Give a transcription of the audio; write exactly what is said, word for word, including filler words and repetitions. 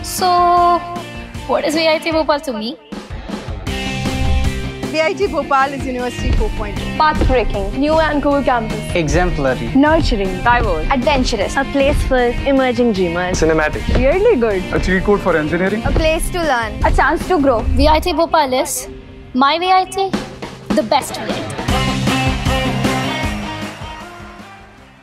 So, what is V I T Bhopal to me? V I T Bhopal is University four point oh. Path-breaking, new and cool campus. Exemplary. Nurturing. Diverse. Adventurous. A place for emerging dreamers. Cinematic. Weirdly good. A cheat code for engineering. A place to learn. A chance to grow. V I T Bhopal is my V I T, the best V I T.